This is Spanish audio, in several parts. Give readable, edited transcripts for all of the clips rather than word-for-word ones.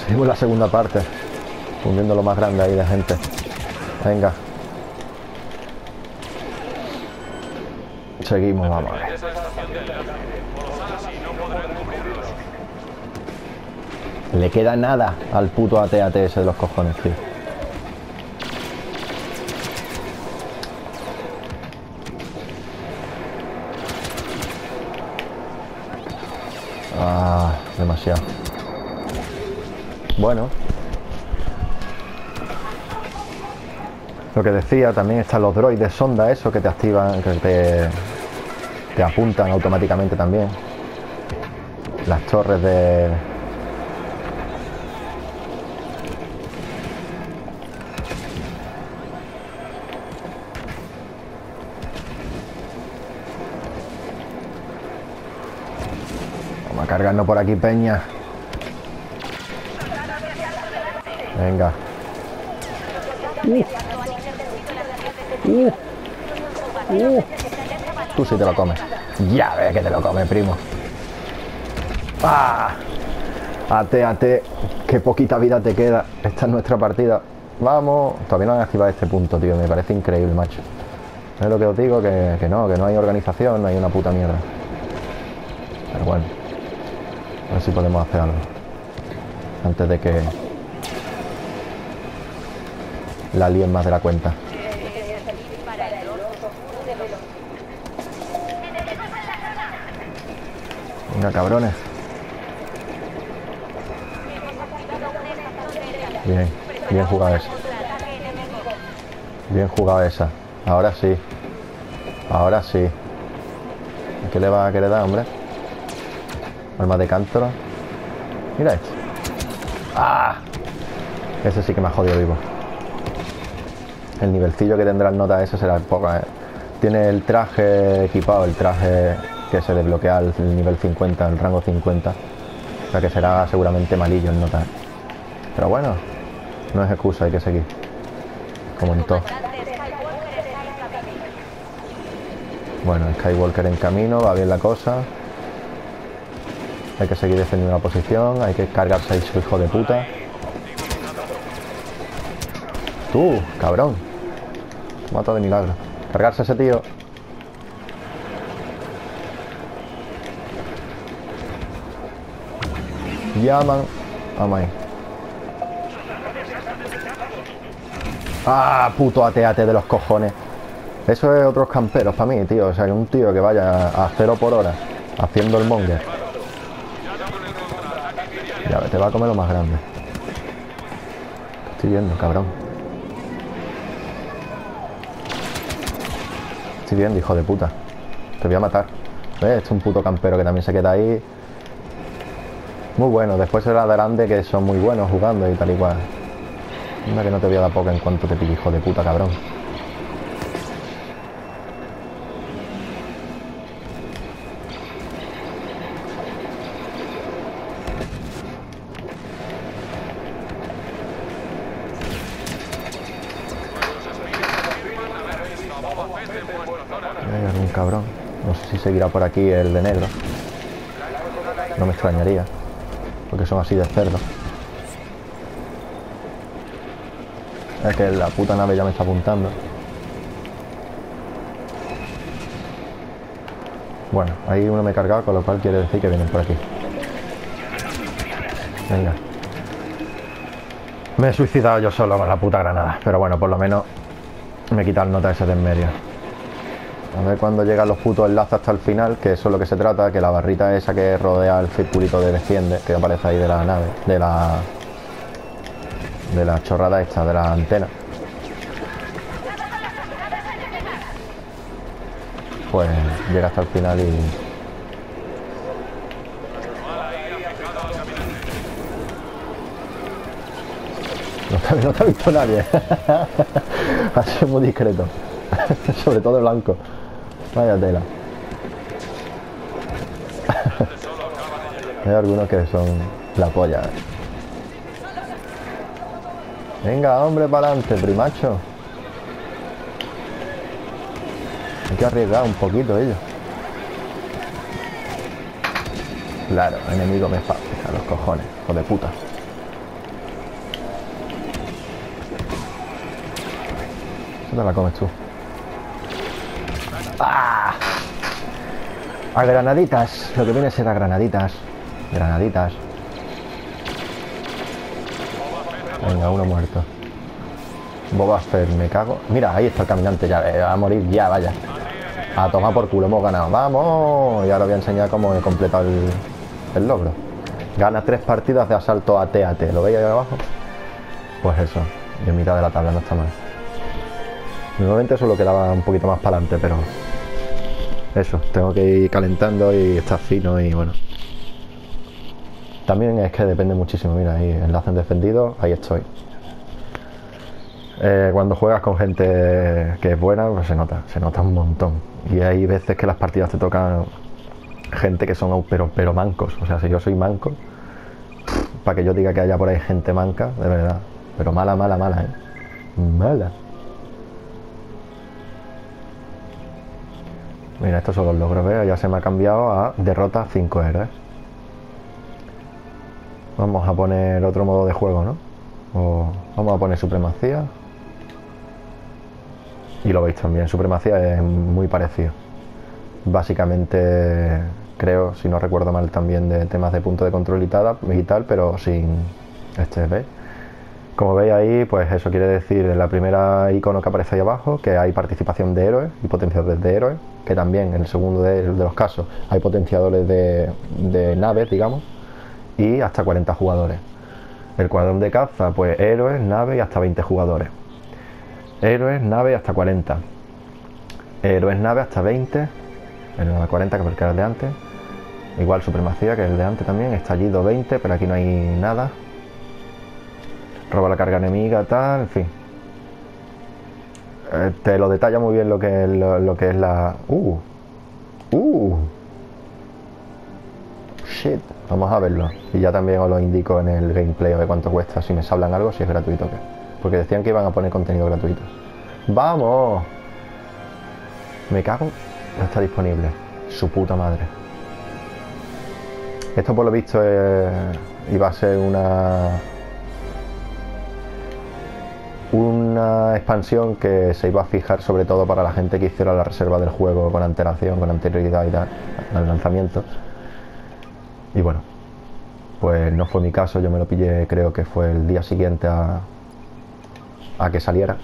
Seguimos la segunda parte. Hundiendo lo más grande ahí de gente. Venga. Seguimos, vamos a ver. Le queda nada al puto AT-AT ese de los cojones, tío. Ah, demasiado. Bueno. Lo que decía, también están los droides sonda, esos que te activan, que te apuntan automáticamente también. Las torres de... Vamos a cargarnos por aquí, peña. Venga. Tú sí te lo comes. Ya ves que te lo comes, primo. ¡Ah! AT-AT, qué poquita vida te queda. Esta es nuestra partida. Vamos. Todavía no han activado este punto, tío. Me parece increíble, macho. Es lo que os digo, que no hay organización, no hay una puta mierda. Pero bueno. A ver si podemos hacer algo. Antes de que la líen más de la cuenta. Venga, cabrones. Bien, bien jugado esa. Bien jugado esa. Ahora sí. Ahora sí. ¿Qué le va a querer dar, hombre? Arma de cántaro. Mira esto. ¡Ah! Ese sí que me ha jodido vivo. El nivelcillo que tendrá el nota ese será poca, ¿eh? Tiene el traje equipado, el traje que se desbloquea al nivel 50, el rango 50. O sea que será seguramente malillo el nota, ¿eh? Pero bueno, no es excusa, hay que seguir. Como en todo. Bueno, Skywalker en camino, va bien la cosa. Hay que seguir defendiendo la posición, hay que cargarse a ese hijo de puta. Tú, cabrón. Mata de milagro. Cargarse a ese tío. Llaman a Mai. Ah, puto AT-AT de los cojones. Eso es otros camperos para mí, tío. O sea, que un tío que vaya a 0 por hora haciendo el monger. Ya, te va a comer lo más grande. Estoy viendo, cabrón. Estoy viendo, hijo de puta. Te voy a matar. ¿Ves? Este es un puto campero que también se queda ahí. Muy bueno. Después será grande, que son muy buenos jugando y tal y cual. Anda que no te voy a dar poca en cuanto te pique, hijo de puta, cabrón. Hay algún cabrón. No sé si seguirá por aquí el de negro. No me extrañaría. Porque son así de cerdo. Es que la puta nave ya me está apuntando. Bueno, ahí uno me he cargado, con lo cual quiere decir que vienen por aquí. Venga. Me he suicidado yo solo con la puta granada. Pero bueno, por lo menos me he quitado el nota ese de en medio. A ver cuando llegan los putos enlaces hasta el final, que eso es lo que se trata, que la barrita esa que rodea el circulito de desciende, que aparece ahí de la nave, de la chorrada esta, de la antena. Pues llega hasta el final y... No te ha visto nadie. Ha sido muy discreto. Sobre todo de blanco. Vaya tela. Hay algunos que son la polla. Venga, hombre, para adelante, primacho. Hay que arriesgar un poquito ellos. Claro, enemigo me falta, a los cojones, hijo de puta. Esa te la comes tú. ¡Ah! A granaditas. Lo que viene a ser a granaditas. Granaditas. Venga, uno muerto. Boba Fett, me cago. Mira, ahí está el caminante ya. Va a morir ya, vaya. A tomar por culo, hemos ganado. ¡Vamos! Y ahora voy a enseñar cómo he completado el logro. Gana 3 partidas de asalto AT-AT. ¿Lo veis ahí abajo? Pues eso. Y en mitad de la tabla no está mal. Normalmente eso lo quedaba un poquito más para adelante, pero... Eso, tengo que ir calentando y estar fino y bueno. También es que depende muchísimo. Mira, ahí enlace en defendido, ahí estoy. Cuando juegas con gente que es buena, pues se nota un montón. Y hay veces que las partidas te tocan gente que son pero mancos. O sea, si yo soy manco, para que yo diga que haya por ahí gente manca, de verdad. Pero mala, mala, mala, mala. Mira, estos son los logros, ¿ves? Ya se me ha cambiado a derrota 5 héroes. Vamos a poner otro modo de juego, ¿no? O vamos a poner supremacía. Y lo veis también, supremacía es muy parecido. Básicamente, creo, si no recuerdo mal, también de temas de punto de control y tal, pero sin ¿veis? Como veis ahí, pues eso quiere decir en la primera icono que aparece ahí abajo, que hay participación de héroes y potenciadores de héroes, que también en el segundo de los casos hay potenciadores de naves, digamos, y hasta 40 jugadores. El cuadrón de caza, pues héroes, naves y hasta 20 jugadores. Héroes, nave hasta 40. Héroes, nave hasta 20. El 40 que era el de antes. Igual supremacía que el de antes también. Estallido 20, pero aquí no hay nada. Roba la carga enemiga, tal, en fin. Te lo detalla muy bien lo que es la... Shit. Vamos a verlo. Y ya también os lo indico en el gameplay a ver cuánto cuesta. Si me sablan algo, si es gratuito o qué. Porque decían que iban a poner contenido gratuito. ¡Vamos! Me cago. No está disponible. Su puta madre. Esto por lo visto iba a ser una expansión que se iba a fijar sobre todo para la gente que hiciera la reserva del juego con antelación, con anterioridad y tal, al lanzamiento. Y bueno, pues no fue mi caso. Yo me lo pillé, creo que fue el día siguiente a que saliera.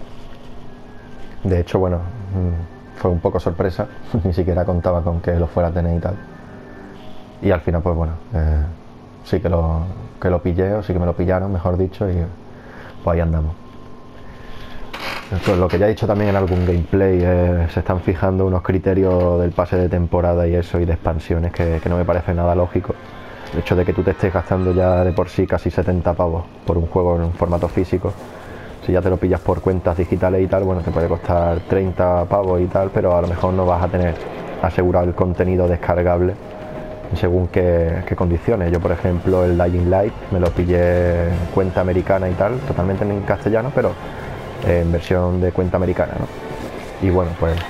De hecho, bueno, fue un poco sorpresa. Ni siquiera contaba con que lo fuera a tener y tal. Y al final, pues bueno, sí que lo pillé, o sí que me lo pillaron, mejor dicho, y pues ahí andamos. Pues lo que ya he dicho también en algún gameplay, se están fijando unos criterios del pase de temporada y eso, y de expansiones, que no me parece nada lógico. El hecho de que tú te estés gastando ya de por sí casi 70 pavos por un juego en un formato físico. Si ya te lo pillas por cuentas digitales y tal, bueno, te puede costar 30 pavos y tal, pero a lo mejor no vas a tener asegurado el contenido descargable según qué condiciones. Yo, por ejemplo, el Dying Light me lo pillé en cuenta americana y tal, totalmente en castellano, pero en versión de cuenta americana, ¿no? Y bueno, pues...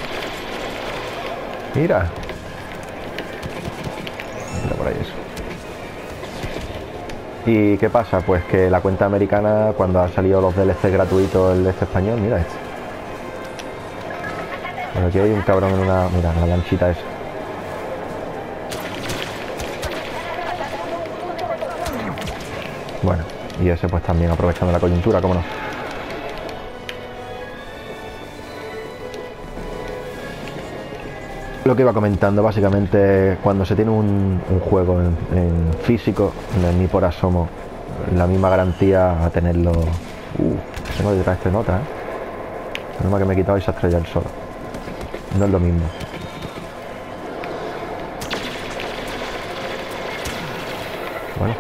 Mira por ahí eso. ¿Y qué pasa? Pues que la cuenta americana, cuando han salido los DLC gratuitos, el de este español, mira este. Bueno, aquí hay un cabrón en una... Mira, la lanchita esa. Bueno, y ese pues también aprovechando la coyuntura, cómo no. Lo que iba comentando, básicamente, cuando se tiene un juego en físico, no es ni por asomo la misma garantía a tenerlo. Tengo detrás este nota, Menos mal que me he quitado y se ha estrellado el solo. No es lo mismo. Bueno.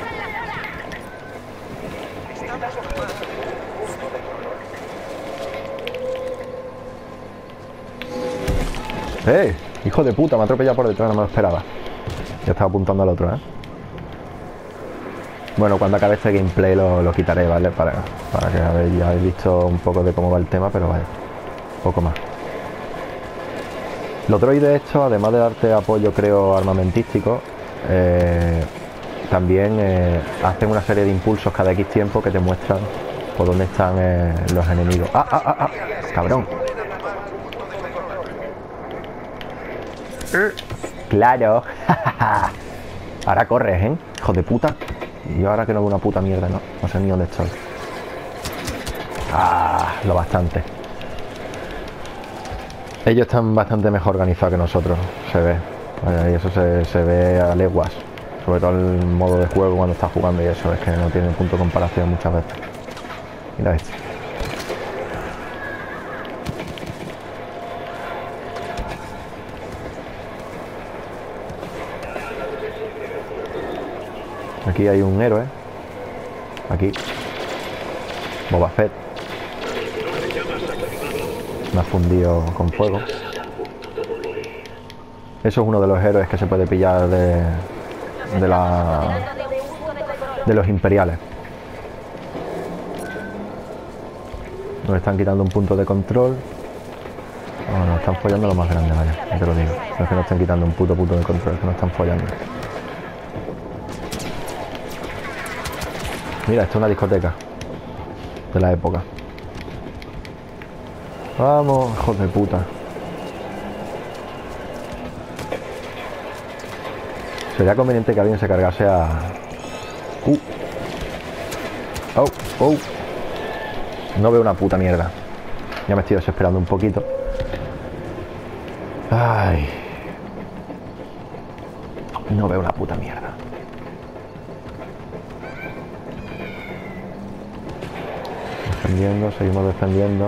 Hijo de puta, me ha atropellado por detrás, no me lo esperaba. Ya estaba apuntando al otro, Bueno, cuando acabe este gameplay lo quitaré, ¿vale? Para que ya habéis visto un poco de cómo va el tema, pero vaya, poco más. Los droides estos, además de darte apoyo, creo, armamentístico, también hacen una serie de impulsos cada X tiempo que te muestran ¿Por dónde están los enemigos? ¡Ah, ah, ah, ah! ¡Cabrón! ¡Claro! Ahora corres, ¿eh? ¡Hijo de puta! Y yo ahora que no veo una puta mierda, ¿no? No sé ni dónde estoy. ¡Ah! Lo bastante. Ellos están bastante mejor organizados que nosotros, se ve. Y eso se ve a leguas. Sobre todo el modo de juego cuando estás jugando y eso. Es que no tiene punto de comparación muchas veces. Mira esto. Aquí hay un héroe. Aquí. Boba Fett. Me ha fundido con fuego. Eso es uno de los héroes que se puede pillar de los imperiales. Nos están quitando un punto de control. No, nos están follando lo más grande, vaya, ya te lo digo. No es que nos estén quitando un punto de control, es que nos están follando. Mira, esto es una discoteca de la época. Vamos, hijos de puta. Sería conveniente que alguien se cargase a... Oh, oh. No veo una puta mierda. Ya me estoy desesperando un poquito. Ay. No veo una puta mierda. Defendiendo, seguimos defendiendo.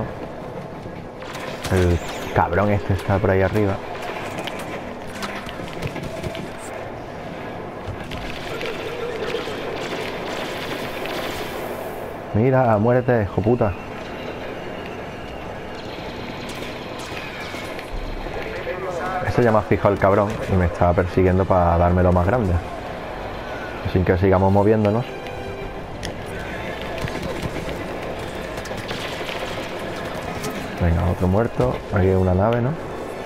El cabrón este está por ahí arriba. Mira, muérete, hijo puta. Ese ya me ha fijado el cabrón y me está persiguiendo para dármelo más grande. Así que sigamos moviéndonos. Venga, otro muerto. Aquí hay una nave, ¿no?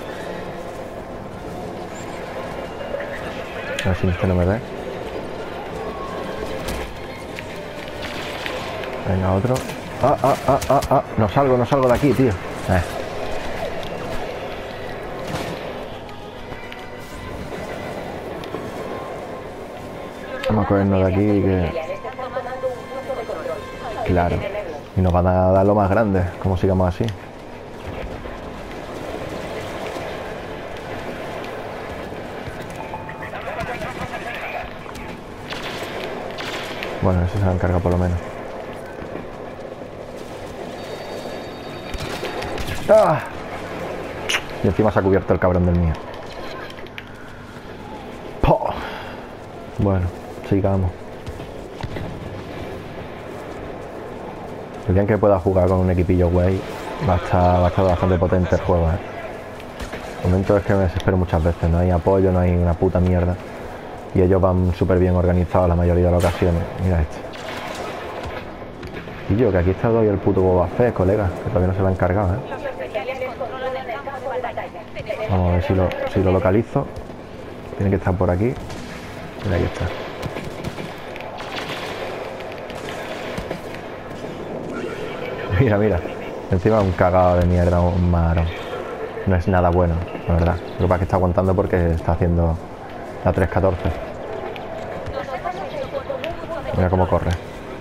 A ver si este no me ve. Venga, otro. No salgo de aquí, tío. Vamos a cogernos de aquí que... Claro. Y nos van a dar lo más grande, como sigamos así. Bueno, eso se han cargado por lo menos. ¡Ah! Y encima se ha cubierto el cabrón del mío. ¡Poh! Bueno, sigamos. El día en que pueda jugar con un equipillo guay va a estar bastante potente el juego, El momento es que me desespero muchas veces. No hay apoyo, no hay una puta mierda. Y ellos van súper bien organizados la mayoría de las ocasiones. Mira esto. Y yo, que aquí está hoy el puto Boba Fett, colega, que todavía no se lo han encargado, Vamos a ver si lo localizo. Tiene que estar por aquí. Mira, ahí está. Mira, mira. Encima un cagado de mierda, un marón. No es nada bueno, la verdad. Lo que pasa es que está aguantando porque está haciendo la 314. Mira cómo corre.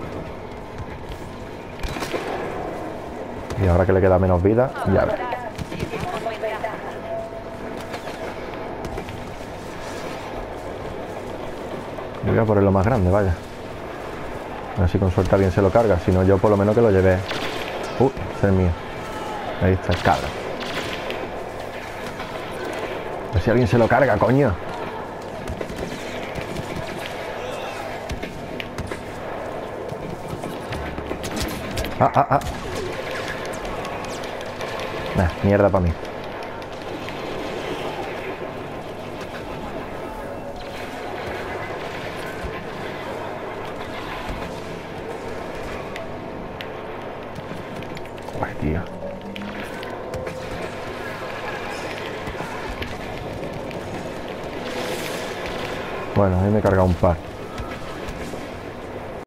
Y ahora que le queda menos vida, ya ves. Yo voy a ponerlo más grande, vaya. A ver si con suerte alguien se lo carga. Si no, yo por lo menos que lo llevé. Ese es mío. Ahí está el cabra. A ver si alguien se lo carga, coño. Nah, mierda para mí. Joder, tío. Bueno, a mí me he cargado un par.